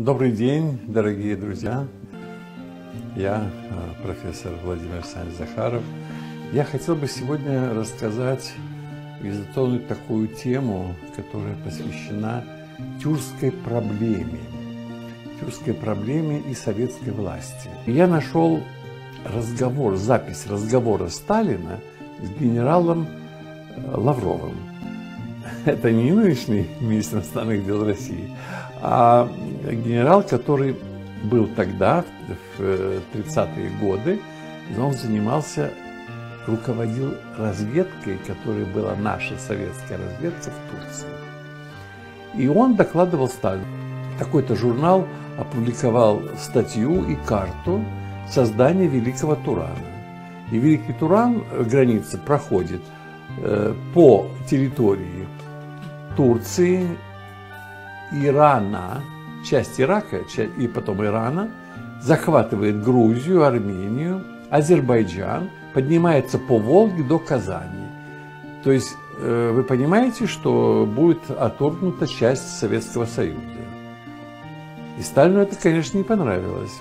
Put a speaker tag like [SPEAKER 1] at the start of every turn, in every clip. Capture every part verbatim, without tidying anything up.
[SPEAKER 1] Добрый день, дорогие друзья. Я профессор Владимир Александрович Захаров. Я хотел бы сегодня рассказать и затронуть такую тему, которая посвящена тюркской проблеме, тюркской проблеме и советской власти. Я нашел разговор, запись разговора Сталина с генералом Лавровым. Это не нынешний министр иностранных дел России, а генерал, который был тогда, в тридцатые годы, он занимался, руководил разведкой, которая была наша советская разведка в Турции. И он докладывал Сталину. Такой-то журнал опубликовал статью и карту создания Великого Турана. И Великий Туран, граница, проходит э, по территории Турции, Ирана, часть Ирака и потом Ирана, захватывает Грузию, Армению, Азербайджан, поднимается по Волге до Казани. То есть э, вы понимаете, что будет отторгнута часть Советского Союза. И Сталину это, конечно, не понравилось.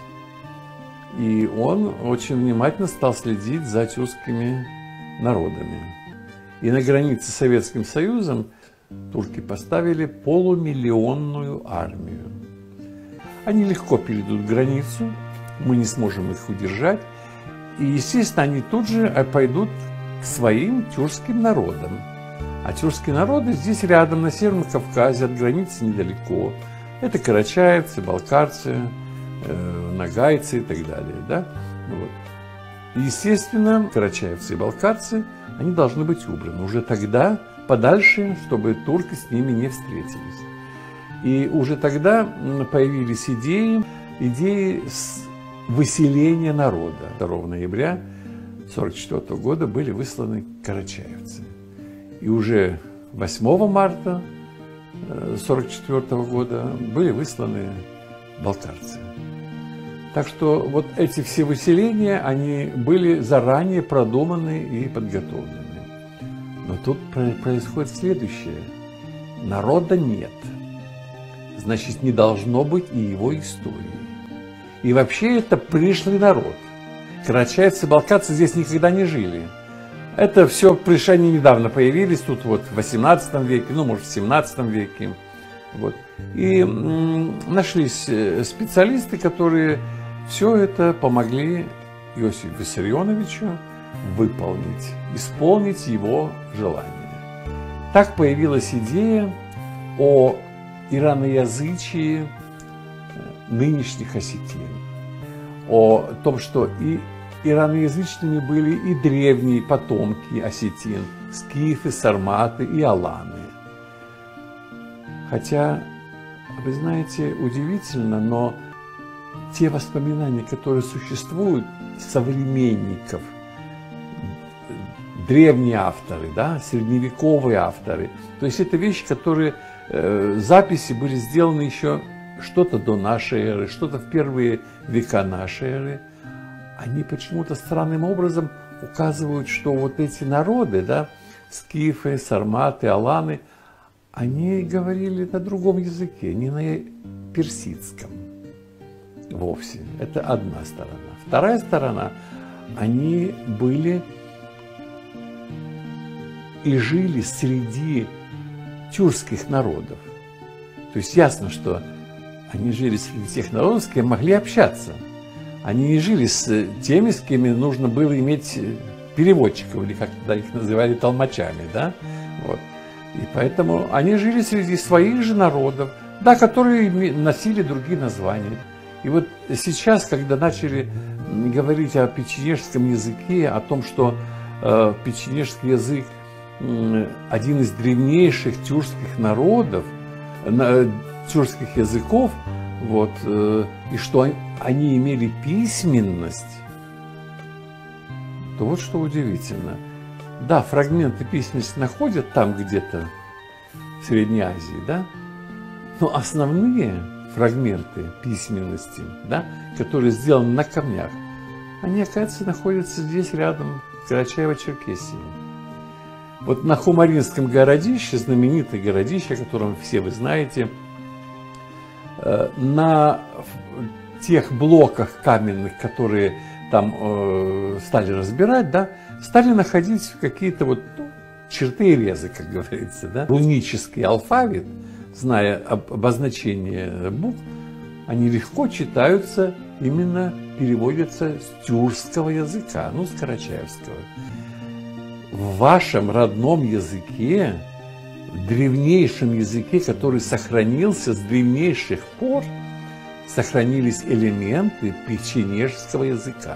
[SPEAKER 1] И он очень внимательно стал следить за тюркскими народами. И на границе с Советским Союзом турки поставили полумиллионную армию. Они легко перейдут границу, мы не сможем их удержать. И, естественно, они тут же пойдут к своим тюркским народам. А тюркские народы здесь рядом, на Северном Кавказе, от границы недалеко. Это карачаевцы, балкарцы, э, нагайцы и так далее. Да? Вот. И, естественно, карачаевцы и балкарцы, они должны быть убраны уже тогда, подальше, чтобы турки с ними не встретились. И уже тогда появились идеи, идеи выселения народа. второго ноября тысяча девятьсот сорок четвёртого года были высланы карачаевцы. И уже восьмого марта тысяча девятьсот сорок четвёртого года были высланы балкарцы. Так что вот эти все выселения, они были заранее продуманы и подготовлены. Но тут происходит следующее. Народа нет. Значит, не должно быть и его истории. И вообще это пришлый народ. Карачаевцы, балкарцы здесь никогда не жили. Это все пришли, они недавно появились, тут вот в восемнадцатом веке, ну, может, в семнадцатом веке. Вот. И м, нашлись специалисты, которые все это помогли Иосифу Виссарионовичу выполнить, исполнить его желание. Так появилась идея о ираноязычии нынешних осетин, о том, что и ираноязычными были и древние потомки осетин, скифы, сарматы и аланы. Хотя, вы знаете, удивительно, но те воспоминания, которые существуют, современников, древние авторы, да, средневековые авторы. То есть это вещи, которые, э, записи были сделаны еще что-то до нашей эры, что-то в первые века нашей эры. Они почему-то странным образом указывают, что вот эти народы, да, скифы, сарматы, аланы, они говорили на другом языке, не на персидском вовсе. Это одна сторона. Вторая сторона, они были и жили среди тюркских народов. То есть ясно, что они жили среди тех народов, с кем могли общаться. Они не жили с теми, с кем нужно было иметь переводчиков, или как тогда их называли, толмачами. Да? Вот. И поэтому они жили среди своих же народов, да, которые носили другие названия. И вот сейчас, когда начали говорить о печенежском языке, о том, что э, печенежский язык один из древнейших тюркских народов, тюркских языков, вот, и что они имели письменность, то вот что удивительно. Да, фрагменты письменности находят там где-то в Средней Азии, да, но основные фрагменты письменности, да, которые сделаны на камнях, они, оказывается, находятся здесь рядом, в Карачаево-Черкесии. Вот на Хумаринском городище, знаменитое городище, о котором все вы знаете, на тех блоках каменных, которые там э, стали разбирать, да, стали находить какие-то вот ну, черты и резы, как говорится, да. Рунический алфавит, зная об, обозначение букв, они легко читаются, именно переводятся с тюркского языка, ну, с карачаевского. В вашем родном языке, в древнейшем языке, который сохранился с древнейших пор, сохранились элементы печенежского языка.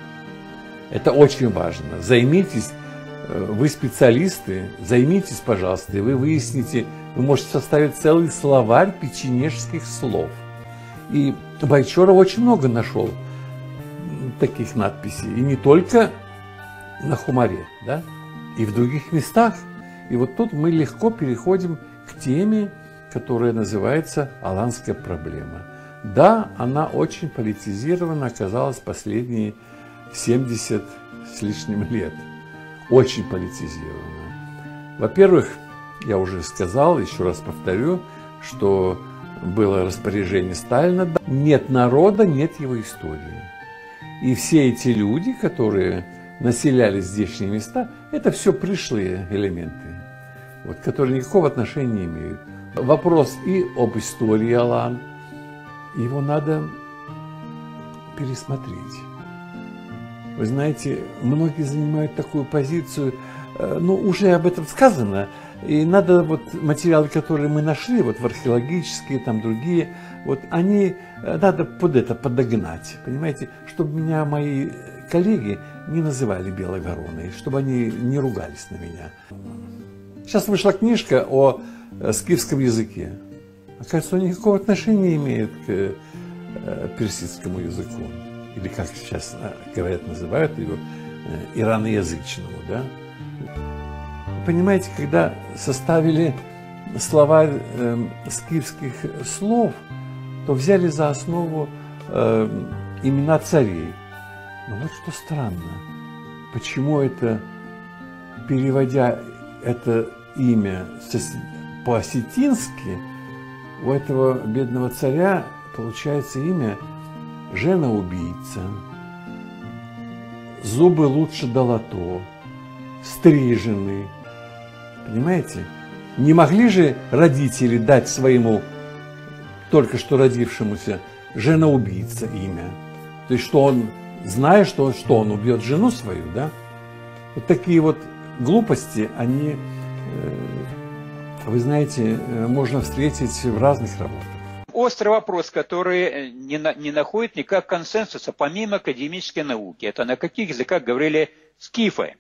[SPEAKER 1] Это очень важно. Займитесь, вы специалисты, займитесь, пожалуйста, и вы выясните, вы можете составить целый словарь печенежских слов. И Байчоров очень много нашел таких надписей. И не только на Хумаре, да, и в других местах. И вот тут мы легко переходим к теме, которая называется «Аланская проблема». Да, она очень политизирована оказалась последние семьдесят с лишним лет. Очень политизирована. Во-первых, я уже сказал, еще раз повторю, что было распоряжение Сталина: нет народа, нет его истории. И все эти люди, которые населяли здешние места, это все пришлые элементы, вот, которые никакого отношения не имеют. Вопрос и об истории Алан, его надо пересмотреть. Вы знаете, многие занимают такую позицию, ну, уже об этом сказано, и надо вот материалы, которые мы нашли, вот в археологические, там другие, вот они, надо под это подогнать, понимаете, чтобы меня мои коллеги не называли белой вороной, чтобы они не ругались на меня. Сейчас вышла книжка о скифском языке. Оказывается, он никакого отношения не имеет к персидскому языку, или как сейчас говорят, называют его, ираноязычному, да? Понимаете, когда составили словарь э, скифских слов, то взяли за основу э, имена царей. Но вот что странно, почему это, переводя это имя по-осетински, у этого бедного царя получается имя жена-убийца, зубы лучше долото, стриженный. Понимаете? Не могли же родители дать своему только что родившемуся жена-убийца имя? То есть, что он, зная, что он, что он убьет жену свою, да? Вот такие вот глупости, они, вы знаете, можно встретить в разных работах.
[SPEAKER 2] Острый вопрос, который не, на, не находит никак консенсуса, помимо академической науки. Это на каких языках говорили скифы?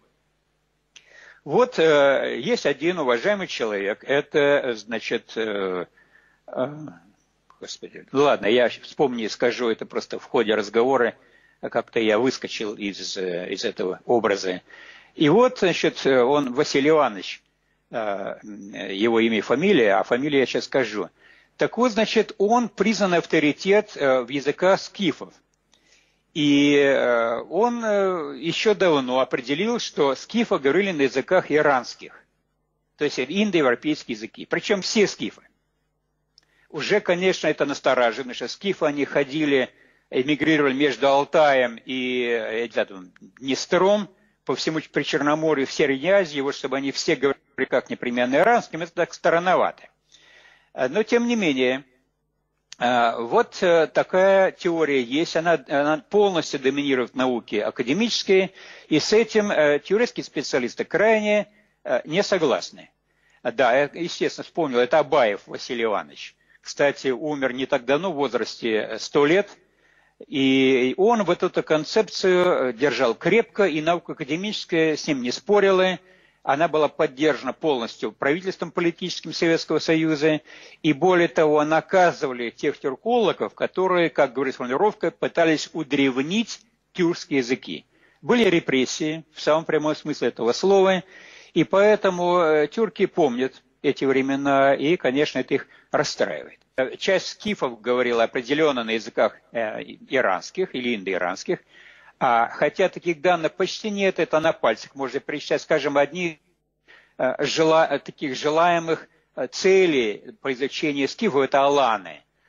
[SPEAKER 2] Вот э, есть один уважаемый человек, это, значит, э, э, господи, ну ладно, я вспомню и скажу, это просто в ходе разговора, как-то я выскочил из, из этого образа. И вот, значит, он, Василий Иванович, э, его имя и фамилия, а фамилию я сейчас скажу. Так вот, значит, он признанный авторитет э, в языках скифов. И он еще давно определил, что скифы говорили на языках иранских, то есть индоевропейские языки, причем все скифы. Уже, конечно, это настораживает, потому что скифы, они ходили, эмигрировали между Алтаем и Днестром, по всему Причерноморью, в Средней Азии, вот чтобы они все говорили как непременно иранским, это так странновато. Но, тем не менее, вот такая теория есть, она, она полностью доминирует в науке академической, и с этим теоретические специалисты крайне не согласны. Да, я, естественно, вспомнил, это Абаев Василий Иванович. Кстати, умер не так давно, в возрасте сто лет, и он в эту концепцию держал крепко, и наука академическая с ним не спорила. Она была поддержана полностью правительством политическим Советского Союза, и более того, наказывали тех тюркологов, которые, как говорит формулировка, пытались удревнить тюркские языки. Были репрессии, в самом прямом смысле этого слова, и поэтому тюрки помнят эти времена, и, конечно, это их расстраивает. Часть скифов говорила определенно на языках иранских или индоиранских, А, хотя таких данных почти нет, это на пальцах можно перечислять, скажем, одни жела, таких желаемых целей по изучению скифов – это аланы.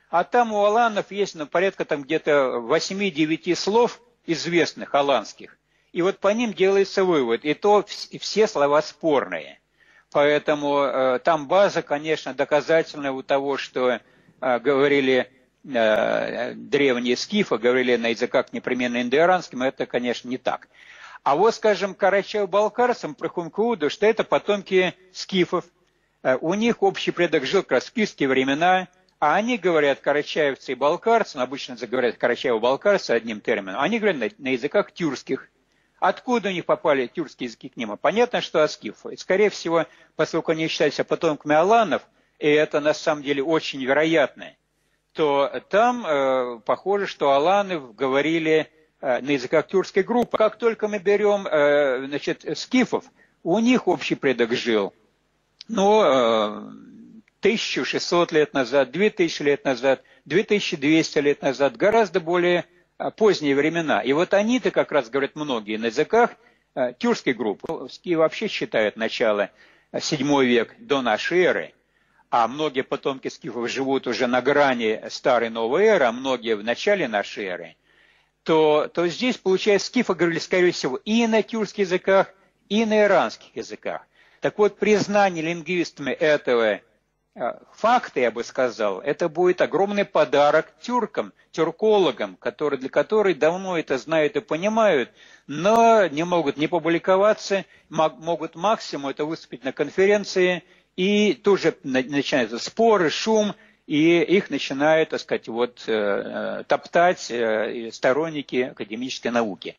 [SPEAKER 2] А там у аланов есть, ну, порядка там где-то восьми-девяти слов известных аланских. И вот по ним делается вывод. И то все слова спорные. Поэтому э, там база, конечно, доказательная у того, что э, говорили э, древние скифы, говорили на языках непременно индоиранским, это, конечно, не так. А вот, скажем, карачаево-балкарцам, прохумкууду, что это потомки скифов. Э, у них общий предок жил как раз в скифские времена, а они говорят, карачаевцы и балкарцы, ну, обычно говорят карачаево-балкарцы одним термином, они говорят на, на языках тюркских. Откуда у них попали тюркские языки к ним? Понятно, что аскифы. Скорее всего, поскольку они считаются потомками аланов, и это на самом деле очень вероятно, то там э, похоже, что аланы говорили э, на языках тюркской группы. Как только мы берем э, значит, скифов, у них общий предок жил. Ну, э, тысяча шестьсот лет назад, две тысячи лет назад, две тысячи двести лет назад, гораздо более поздние времена. И вот они-то как раз говорят многие на языках э, тюркской группы. Скифы вообще считают начало седьмой век до нашей эры, а многие потомки скифов живут уже на грани старой новой эры, а многие в начале нашей эры, то, то здесь, получается, скифы говорили, скорее всего, и на тюркских языках, и на иранских языках. Так вот, признание лингвистами этого факты, я бы сказал, это будет огромный подарок тюркам, тюркологам, которые, для которых давно это знают и понимают, но не могут не публиковаться, могут максимум это выступить на конференции, и тоже начинаются споры, шум, и их начинают, так сказать, вот, топтать сторонники академической науки.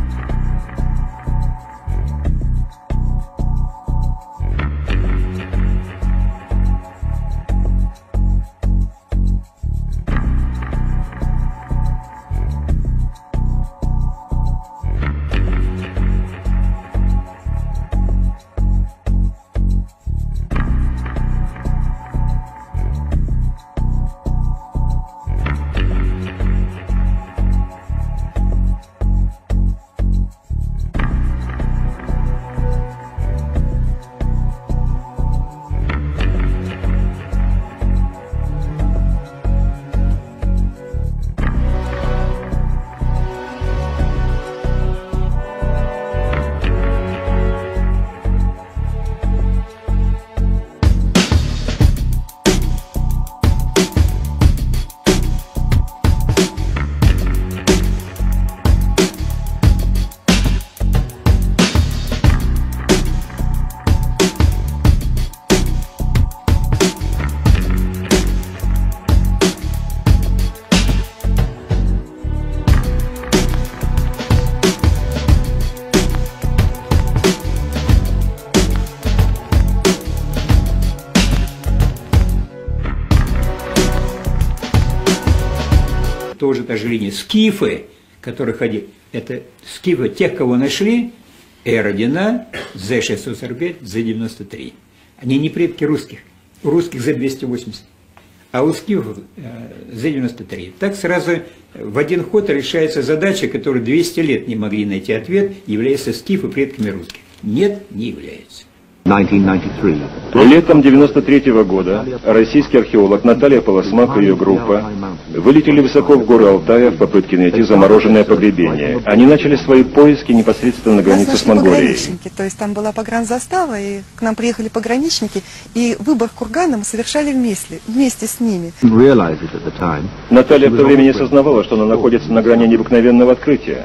[SPEAKER 2] Тоже та же линия. Скифы, которые ходили, это скифы тех, кого нашли, Эр один А, Зэ шестьсот сорок пять, Зэ девяносто три. Они не предки русских. У русских Зэ двести восемьдесят, а у скифов Зэ девяносто три. Так сразу в один ход решается задача, которую двести лет не могли найти ответ, являются скифы предками русских. Нет, не являются.
[SPEAKER 3] Летом девяносто третьего года российский археолог Наталья Полосмак и ее группа вылетели высоко в горы Алтая в попытке найти замороженное погребение. Они начали свои поиски непосредственно на границе с Монголией.
[SPEAKER 4] То есть там была погранзастава, и к нам приехали пограничники, и выбор кургана мы совершали вместе, вместе с ними.
[SPEAKER 3] Наталья в то время не осознавала, что она находится на грани необыкновенного открытия.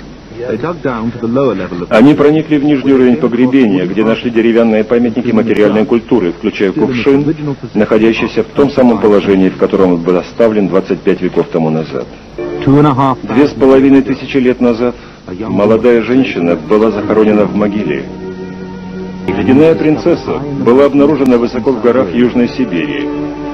[SPEAKER 3] Они проникли в нижний уровень погребения, где нашли деревянные памятники материальной культуры, включая кувшин, находящийся в том самом положении, в котором он был оставлен двадцать пять веков тому назад. Две с половиной тысячи лет назад молодая женщина была захоронена в могиле. Ледяная принцесса была обнаружена высоко в горах Южной Сибири.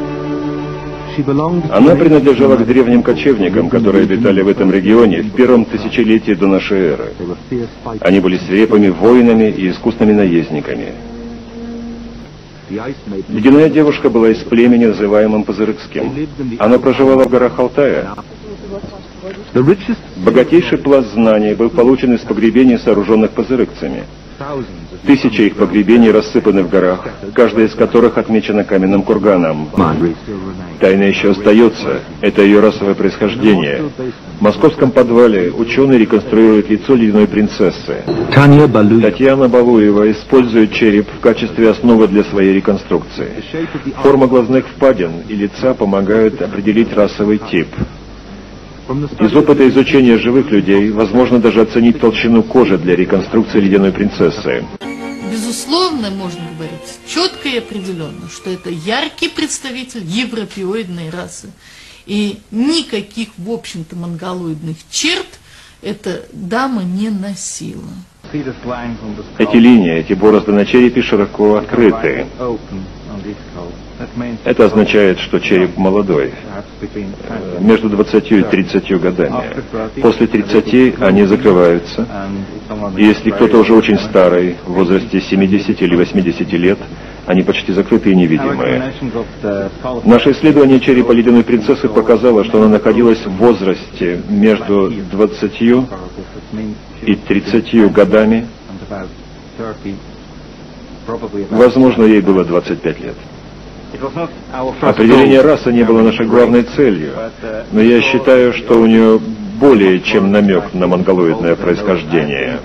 [SPEAKER 3] Она принадлежала к древним кочевникам, которые обитали в этом регионе в первом тысячелетии до нашей эры. Они были свирепыми воинами и искусными наездниками. Ледяная девушка была из племени, называемым Пазырыкским. Она проживала в горах Алтая. Богатейший пласт знаний был получен из погребений, сооруженных пазырыкцами. Тысячи их погребений рассыпаны в горах, каждая из которых отмечена каменным курганом. Тайна еще остается, это ее расовое происхождение. В московском подвале ученые реконструируют лицо ледяной принцессы. Татьяна Балуева использует череп в качестве основы для своей реконструкции. Форма глазных впадин и лица помогают определить расовый тип. Из опыта изучения живых людей возможно даже оценить толщину кожи для реконструкции ледяной принцессы.
[SPEAKER 5] Безусловно, можно говорить четко и определенно, что это яркий представитель европеоидной расы. И никаких, в общем-то, монголоидных черт эта дама не носила.
[SPEAKER 3] Эти линии, эти борозды на черепе широко открыты. Это означает, что череп молодой, между двадцатью и тридцатью годами. После тридцати они закрываются. И если кто-то уже очень старый, в возрасте семидесяти или восьмидесяти лет, они почти закрыты и невидимые. Наше исследование черепа ледяной принцессы показало, что она находилась в возрасте между двадцатью и тридцатью годами. Возможно, ей было двадцать пять лет. Определение расы не было нашей главной целью, но я считаю, что у нее более чем намек на монголоидное происхождение.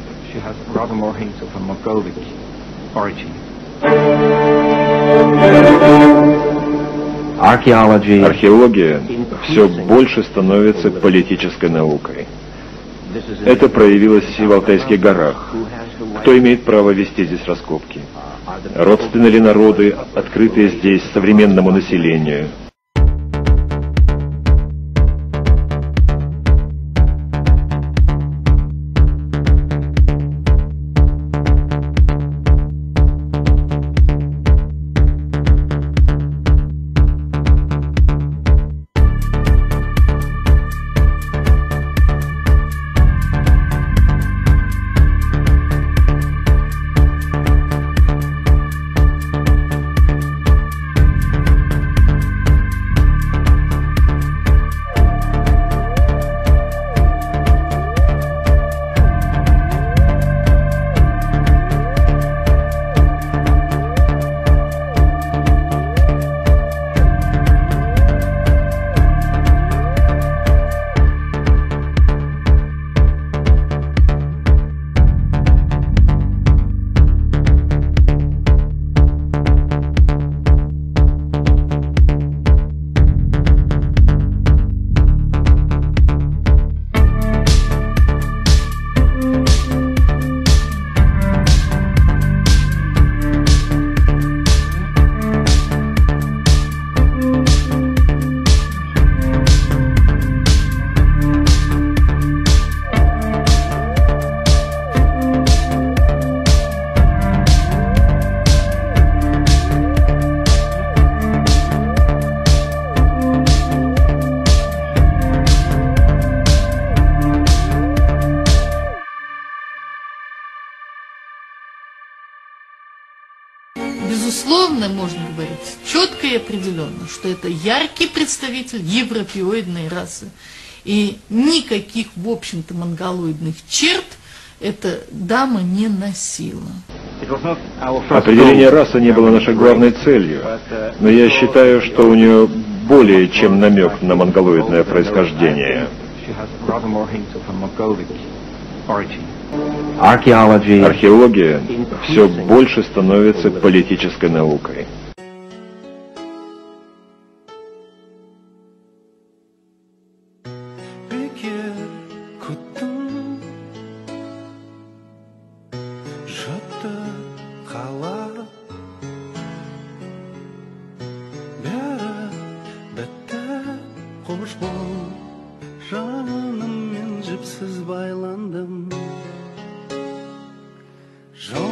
[SPEAKER 3] Археология все больше становится политической наукой. Это проявилось и в Алтайских горах. Кто имеет право вести здесь раскопки? Родственны ли народы, открытые здесь современному населению?
[SPEAKER 5] Безусловно, можно говорить четко и определенно, что это яркий представитель европеоидной расы. И никаких, в общем-то, монголоидных черт эта дама не носила.
[SPEAKER 3] Определение расы не было нашей главной целью, но я считаю, что у нее более чем намек на монголоидное происхождение. Археология все больше становится политической наукой.
[SPEAKER 6] Жаным мен жіпсіз байландым.